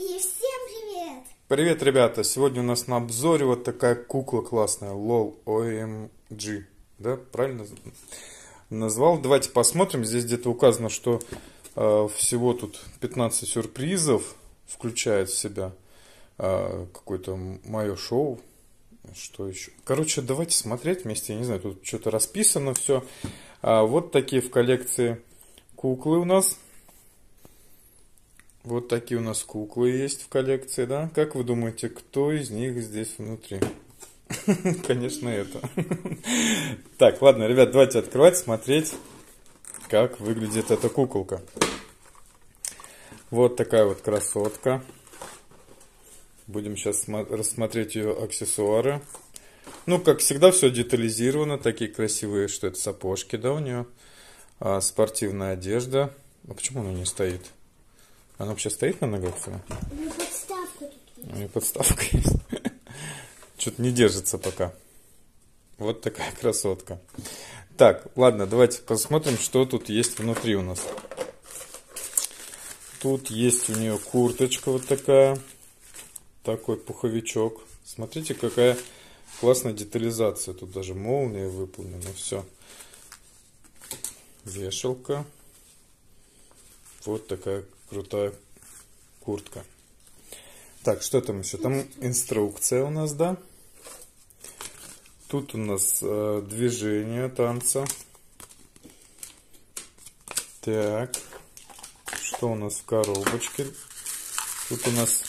И всем привет! Привет, ребята! Сегодня у нас на обзоре вот такая кукла классная, LOL OMG. Да, правильно назвал? Давайте посмотрим. Здесь где-то указано, что всего тут 15 сюрпризов включает в себя какое-то мое шоу. Что еще? Короче, давайте смотреть вместе. Я не знаю, тут что-то расписано все. Вот такие в коллекции куклы у нас. Вот такие у нас куклы есть в коллекции, да? Как вы думаете, кто из них здесь внутри? Конечно, это. Так, ладно, ребят, давайте открывать, смотреть, как выглядит эта куколка. Вот такая вот красотка. Будем сейчас рассмотреть ее аксессуары. Ну, как всегда, все детализировано. Такие красивые, что это сапожки, да, у нее. Спортивная одежда. А почему она не стоит? Она вообще стоит на ногах своих? У нее подставка тут есть. У нее подставка есть. Что-то не держится пока. Вот такая красотка. Так, ладно, давайте посмотрим, что тут есть внутри у нас. Тут есть у нее курточка вот такая. Такой пуховичок. Смотрите, какая классная детализация. Тут даже молния выполнена. Все. Вешалка. Вот такая крутая куртка. Так, что там еще? Там инструкция у нас, да? Тут у нас движение танца. Так. Что у нас в коробочке? Тут у нас...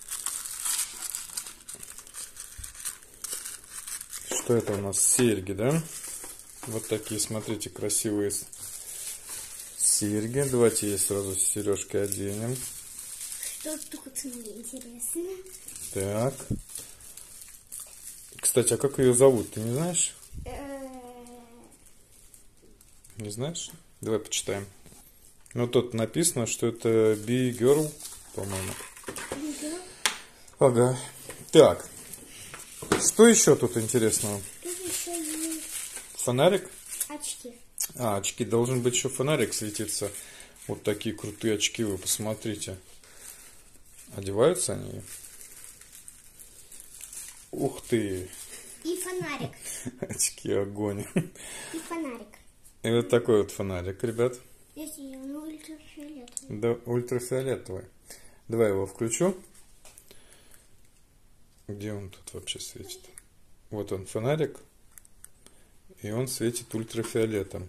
Что это у нас? Серьги, да? Вот такие, смотрите, красивые серьги. Давайте ей сразу сережки оденем. Что тут мне интересно? Так. Кстати, а как ее зовут, ты не знаешь? Не знаешь? Давай почитаем. Ну, тут написано, что это B-Girl, по-моему. Ага. Так. Что еще тут интересного? Тут еще есть Фонарик? очки. Очки. Должен быть еще фонарик светиться. Вот такие крутые очки, вы посмотрите. Одеваются они? Ух ты! И фонарик. Очки, огонь. И фонарик. И вот такой вот фонарик, ребят. Если он ультрафиолетовый. Да, ультрафиолетовый. Давай его включу. Где он тут вообще светит? Вот он, фонарик. И он светит ультрафиолетом.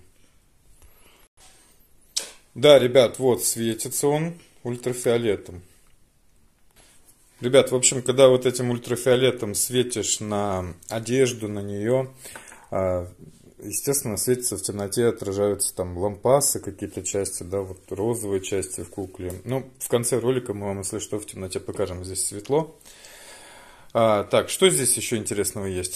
Да, ребят, вот светится он ультрафиолетом. Ребят, в общем, когда вот этим ультрафиолетом светишь на одежду, на нее, естественно, светится в темноте, отражаются там лампасы, какие-то части, да, вот розовые части в кукле. Ну, в конце ролика мы вам, если что, в темноте покажем. Здесь светло. Так, что здесь еще интересного есть?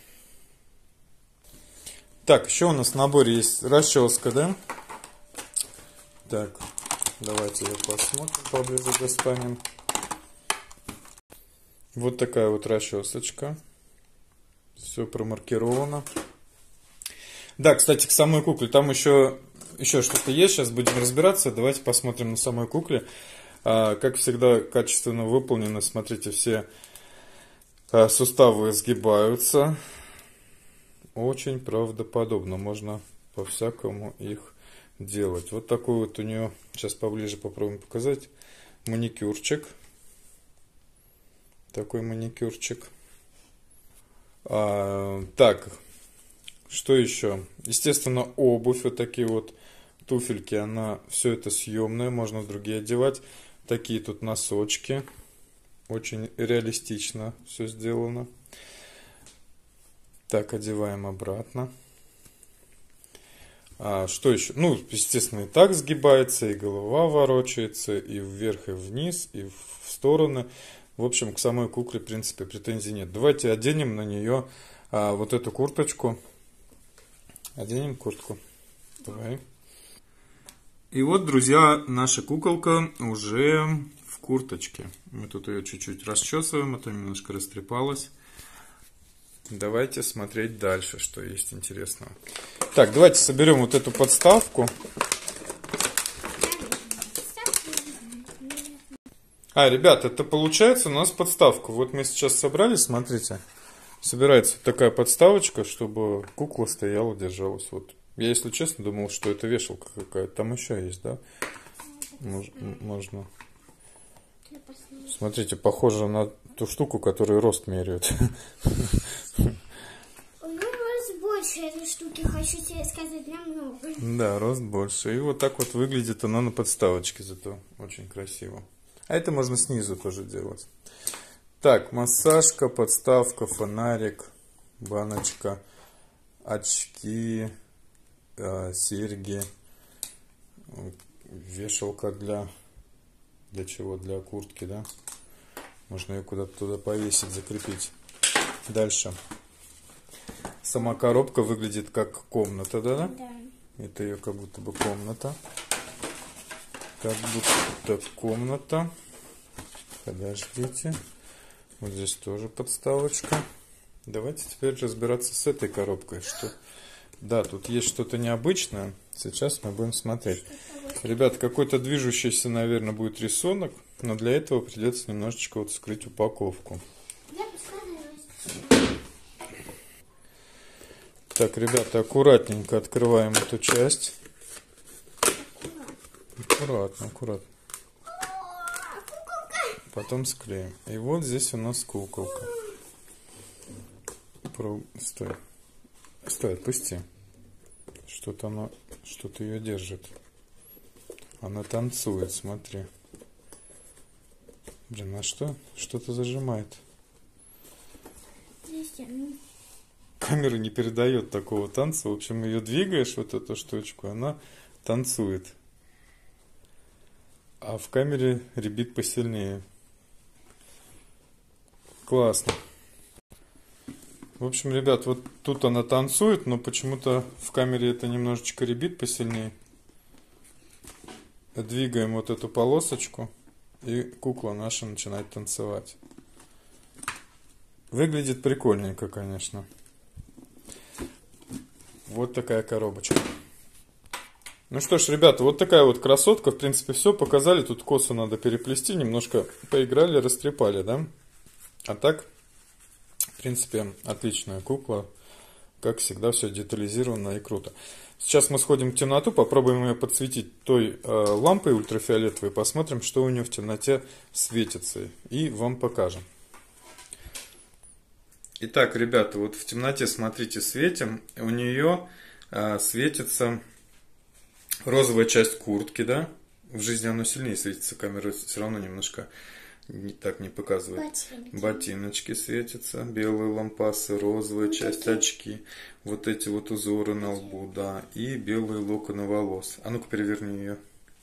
Так, еще у нас в наборе есть расческа, да? Так, давайте ее посмотрим, поближе достанем. Вот такая вот расчесочка. Все промаркировано. Да, кстати, к самой кукле. Там еще что-то есть. Сейчас будем разбираться. Давайте посмотрим на самой кукле. Как всегда, качественно выполнено. Смотрите, все суставы сгибаются. Очень правдоподобно. Можно по-всякому их делать. Вот такой вот у нее. Сейчас поближе попробуем показать. Маникюрчик. Такой маникюрчик. Так, что еще? Естественно, обувь, вот такие вот туфельки, она все это съемное, можно другие одевать. Такие тут носочки. Очень реалистично все сделано. Так, одеваем обратно. Что еще? Ну, естественно, и так сгибается, и голова ворочается, и вверх, и вниз, и в стороны. В общем, к самой кукле, в принципе, претензий нет. Давайте оденем на нее вот эту курточку. Оденем куртку. Давай. И вот, друзья, наша куколка уже в курточке. Мы тут ее чуть-чуть расчесываем, а то немножко растрепалась. Давайте смотреть дальше, что есть интересного. Так, давайте соберем вот эту подставку. Ребят, это получается у нас подставка. Вот мы сейчас собрали, смотрите. Собирается такая подставочка, чтобы кукла стояла, держалась. Вот. Я, если честно, думал, что это вешалка какая-то. Там еще есть, да? Можно. Смотрите, похоже на ту штуку, которую рост меряют. Рост больше этой штуки, хочу тебе сказать, намного. Да, рост больше. И вот так вот выглядит она на подставочке, зато очень красиво. А это можно снизу тоже делать. Так, массажка, подставка, фонарик, баночка, очки, серьги, вешалка для чего? Для куртки, да? Можно ее куда-то туда повесить, закрепить. Дальше. Сама коробка выглядит как комната, да? Да. Это ее как будто бы комната. Как будто комната. Подождите. Вот здесь тоже подставочка. Давайте теперь разбираться с этой коробкой. Да, тут есть что-то необычное. Сейчас мы будем смотреть. Ребят, какой-то движущийся, наверное, будет рисунок. Но для этого придется немножечко вот вскрыть упаковку. Так, ребята, аккуратненько открываем эту часть. Аккуратно. Потом склеим. И вот здесь у нас куколка. Стой, отпусти. Что-то ее держит. Она танцует, смотри. Блин, а что? Что-то зажимает. Камера не передает такого танца. В общем, ее двигаешь, вот эту штучку, она танцует. А в камере ребит посильнее. Классно. В общем, ребят, вот тут она танцует, но почему-то в камере это немножечко ребит посильнее. Двигаем вот эту полосочку, и кукла наша начинает танцевать. Выглядит прикольненько, конечно. Вот такая коробочка. Ну что ж, ребята, вот такая вот красотка. В принципе, все показали. Тут косу надо переплести. Немножко поиграли, растрепали, да? А так, в принципе, отличная кукла. Как всегда, все детализировано и круто. Сейчас мы сходим в темноту, попробуем ее подсветить той лампой ультрафиолетовой. Посмотрим, что у нее в темноте светится. И вам покажем. Итак, ребята, вот в темноте, смотрите, светим. У нее светится розовая часть куртки, да? В жизни оно сильнее светится, камера все равно немножко так не показывает. Ботиночки светятся, белые лампасы, розовая часть, очки. Вот эти вот узоры на лбу, да. И белые локоны волос. А ну-ка переверни ее.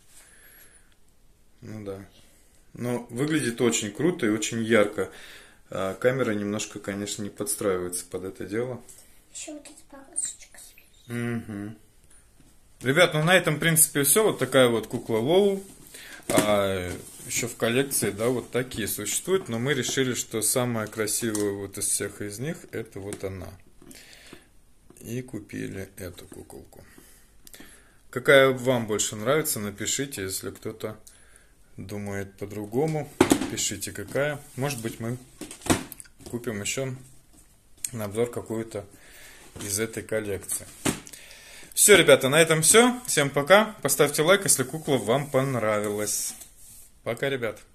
Ну да. Но выглядит очень круто и очень ярко. Камера немножко, конечно, не подстраивается под это дело. Еще вот эта полосочка светится. Угу. Ребят, ну на этом, в принципе, все. Вот такая вот кукла Лолу. Еще в коллекции, да, вот такие существуют. Но мы решили, что самая красивая вот из всех из них, это вот она. И купили эту куколку. Какая вам больше нравится, напишите, если кто-то думает по-другому. Пишите, какая. Может быть, мы купим еще на обзор какую-то из этой коллекции. Все, ребята, на этом все. Всем пока. Поставьте лайк, если кукла вам понравилась. Пока, ребят.